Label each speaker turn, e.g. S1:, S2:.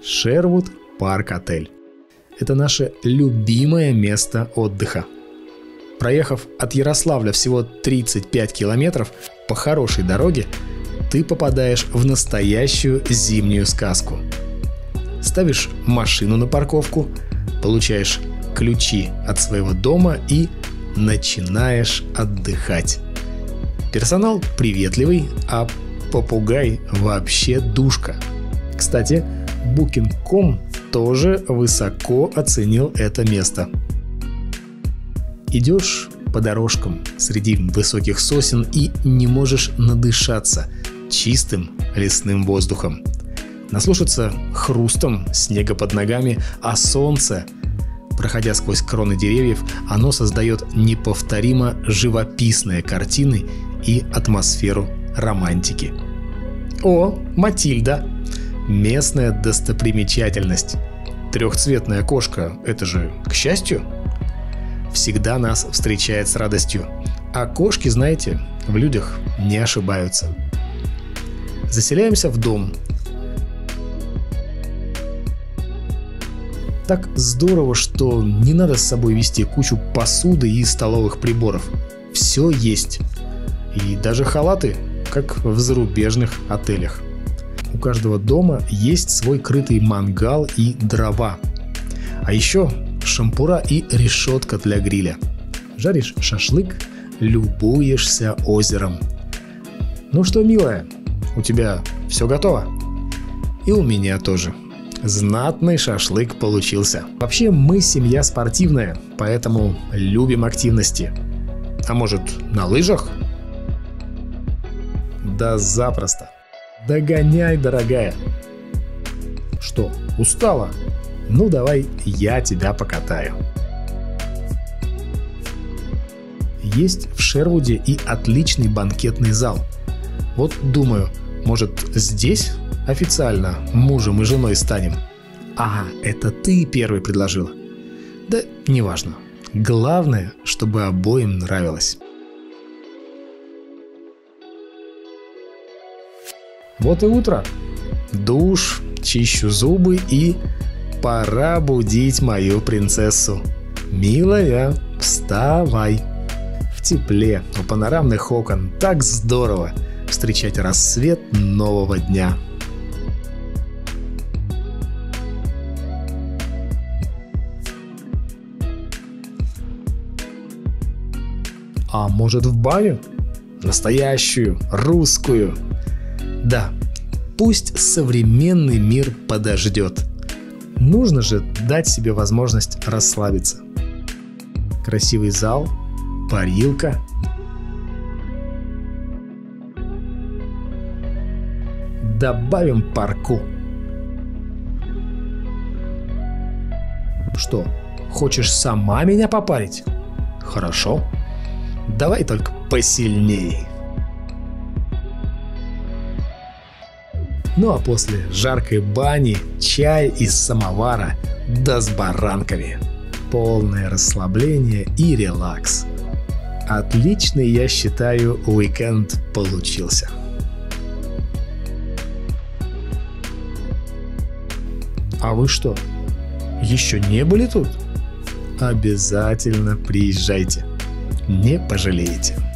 S1: Шервуд Парк Отель. Это наше любимое место отдыха. Проехав от Ярославля всего 35 километров по хорошей дороге, ты попадаешь в настоящую зимнюю сказку. Ставишь машину на парковку, получаешь ключи от своего дома и начинаешь отдыхать. Персонал приветливый, а попугай вообще душка. Кстати, Booking.com тоже высоко оценил это место. Идешь по дорожкам среди высоких сосен и не можешь надышаться чистым лесным воздухом. Наслушаться хрустом снега под ногами, а солнце, проходя сквозь кроны деревьев, оно создает неповторимо живописные картины и атмосферу романтики. О, Матильда! Местная достопримечательность. Трехцветная кошка – это же к счастью. Всегда нас встречает с радостью. А кошки, знаете, в людях не ошибаются. Заселяемся в дом. Так здорово, что не надо с собой везти кучу посуды и столовых приборов. Все есть. И даже халаты, как в зарубежных отелях. У каждого дома есть свой крытый мангал и дрова. А еще шампура и решетка для гриля. Жаришь шашлык, любуешься озером. Ну что, милая, у тебя все готово? И у меня тоже. Знатный шашлык получился. Вообще мы семья спортивная, поэтому любим активности. А может, на лыжах? Да запросто. Догоняй, дорогая. Что, устала? Ну давай я тебя покатаю. Есть в Шервуде и отличный банкетный зал. Вот думаю, может здесь официально мужем и женой станем? Ага, это ты первый предложила. Да неважно. Главное, чтобы обоим нравилось. Вот и утро. Душ, чищу зубы и пора будить мою принцессу. Милая, вставай. В тепле, у панорамных окон так здорово встречать рассвет нового дня. А может, в баню? Настоящую, русскую. Да, пусть современный мир подождет. Нужно же дать себе возможность расслабиться. Красивый зал, парилка. Добавим парку. Что, хочешь сама меня попарить? Хорошо. Давай только посильнее. Ну а после жаркой бани чай из самовара, да с баранками. Полное расслабление и релакс. Отличный, я считаю, уикенд получился. А вы что, еще не были тут? Обязательно приезжайте. Не пожалеете.